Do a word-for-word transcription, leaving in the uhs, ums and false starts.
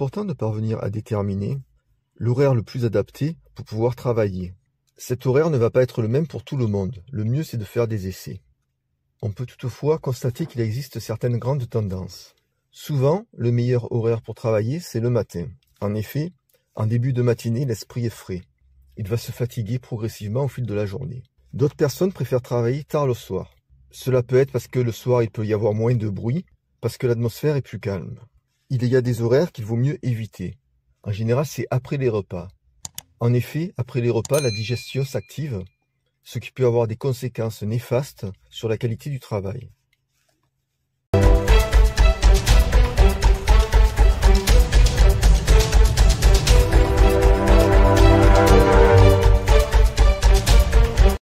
important de parvenir à déterminer l'horaire le plus adapté pour pouvoir travailler. Cet horaire ne va pas être le même pour tout le monde. Le mieux, c'est de faire des essais. On peut toutefois constater qu'il existe certaines grandes tendances. Souvent, le meilleur horaire pour travailler, c'est le matin. En effet, en début de matinée, l'esprit est frais. Il va se fatiguer progressivement au fil de la journée. D'autres personnes préfèrent travailler tard le soir. Cela peut être parce que le soir, il peut y avoir moins de bruit, parce que l'atmosphère est plus calme. Il y a des horaires qu'il vaut mieux éviter. En général, c'est après les repas. En effet, après les repas, la digestion s'active, ce qui peut avoir des conséquences néfastes sur la qualité du travail.